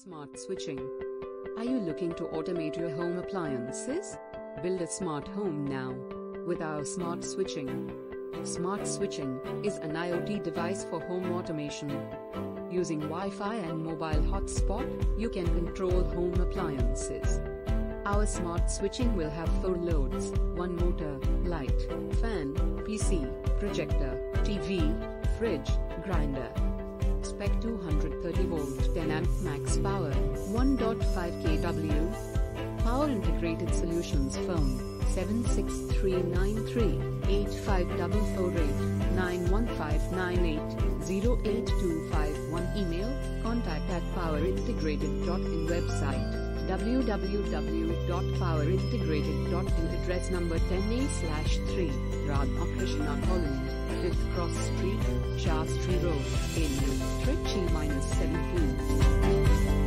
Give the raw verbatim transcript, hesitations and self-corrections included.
Smart switching. Are you looking to automate your home appliances? Build a smart home now with our smart switching. Smart switching is an IoT device for home automation. Using Wi-Fi and mobile hotspot, you can control home appliances. Our smart switching will have four loads: one motor, light, fan, P C, projector, T V, fridge, grinder. Spec two hundred thirty volt ten amp max power, one point five kilowatt. Power Integrated Solutions phone, seven six three nine three, eight five four four eight, nine one five nine eight, zero eight two five one. Email, contact at powerintegrated dot in. Website, w w w dot powerintegrated dot in. Address number ten A slash three, Radha Krishna Colony, fifth Cross Street, Shastri Road, Elu, Trichy seventeen.